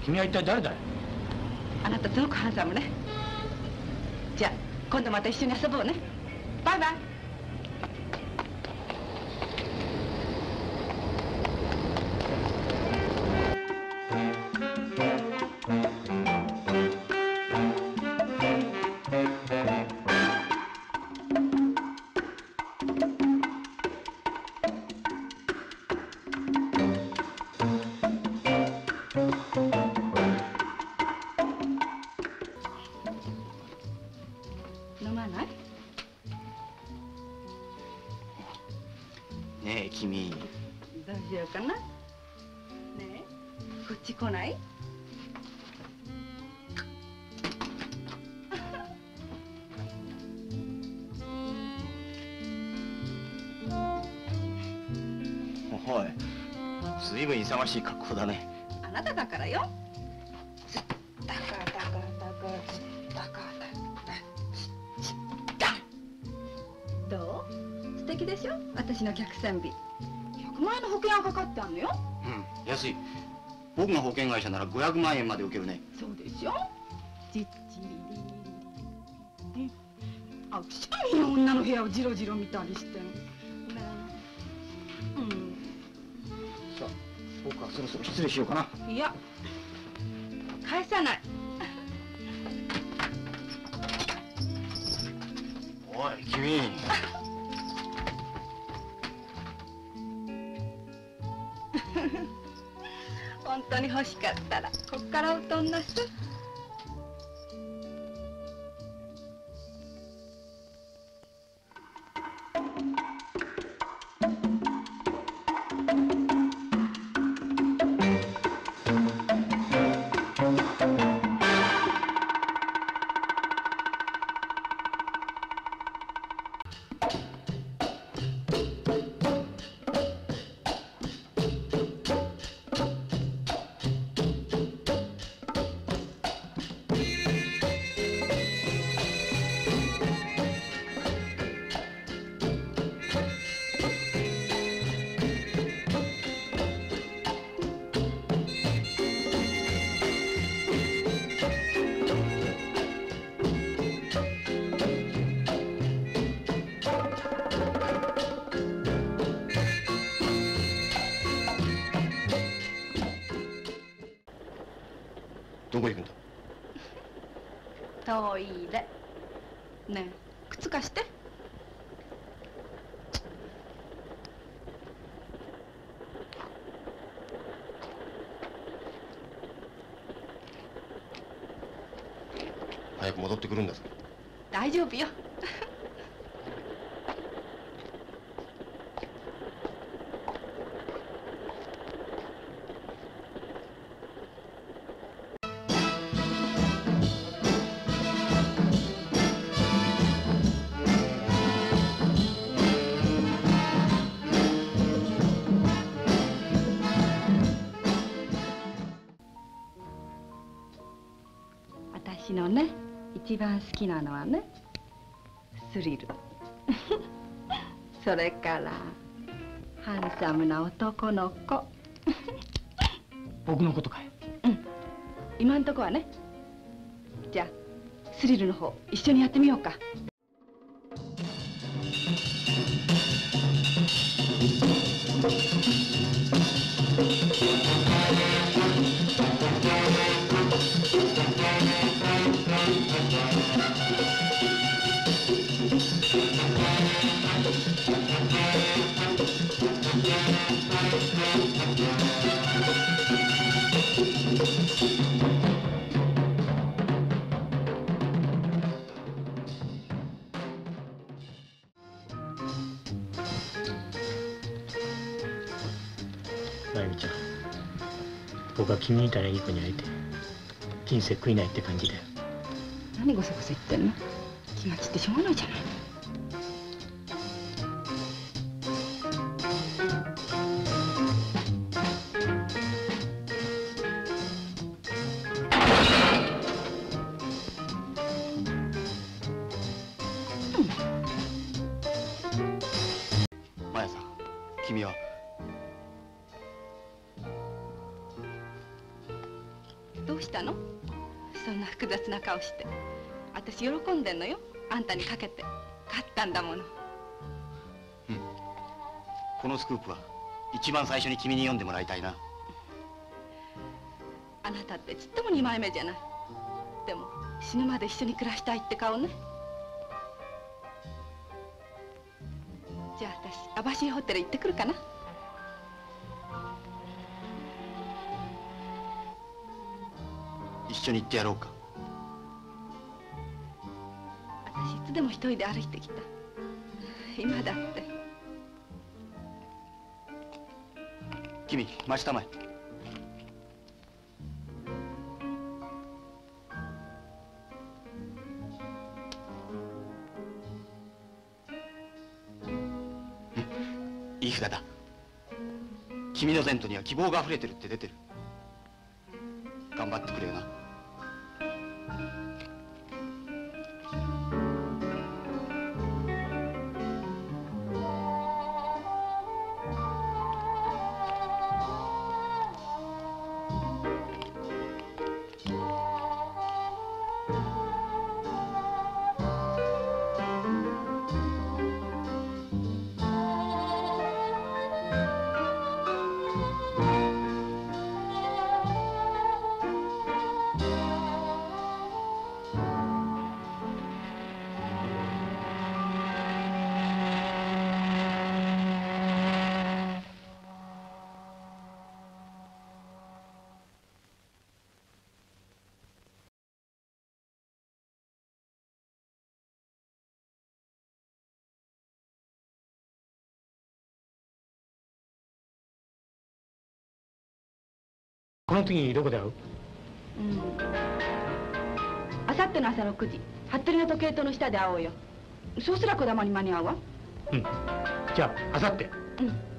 君は一体誰だい？ あなたすごくハンサムね。じゃあ今度また一緒に遊ぼうね。バイバイ。飲まない？ ねえ君。 どうしようかな。ねえ、こっち来ない？ おい、ずいぶん勇ましい格好だね。 あなただからよ。どう？素敵でしょ？私の客船日。100万円の保険がかかってあんのよ。 うん、安い。僕が保険会社なら500万円まで受けるね。 そうでしょ？じっちりりり。あ、くしゃみの女の部屋をじろじろ見たりして。うん。 さあ、僕はそろそろ失礼しようかな。 いや、返さない。 おい、君。 本当に欲しかったらこっからおとんなす。 どこ行くんだ？ トイレ。ねえ、靴貸して。 早く戻ってくるんだぞ。 大丈夫よ。私のね、一番好きなのはね、スリル。それからハンサムな男の子。 僕のことかい？ うん、今んとこはね。じゃあスリルの方一緒にやってみようか。 まゆみちゃん、僕は君みたいないい子に会えて人生悔いないって感じだよ。 何ごそごそ言ってんの？気が散ってしょうがないじゃない。 マヤさん、君は。 したの？そんな複雑な顔して。私喜んでんのよ。あんたにかけて勝ったんだもの。 うん。このスクープは一番最初に君に読んでもらいたいな。 あなたってちっとも二枚目じゃない。でも死ぬまで一緒に暮らしたいって顔ね。じゃあ私網走ホテル行ってくるかな。 一緒に行ってやろうか。 私いつでも一人で歩いてきた。今だって。 君待ちたまえ。いい札だ。君の前途には希望が溢れてるって出てる。頑張ってくれよな。 この次どこで会う？ あさっての朝6時、服部の時計塔の下で会おうよ。そうすらこだまに間に合うわ。 うん。じゃあ、あさって。 うん。